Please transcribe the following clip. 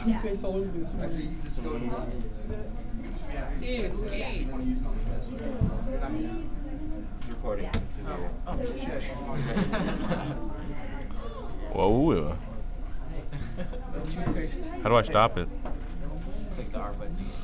toothpaste all over this one. Actually, you just go see that? Yes, key. Recording. Oh, shit. Whoa. Toothpaste. How do I stop it? Click the R button.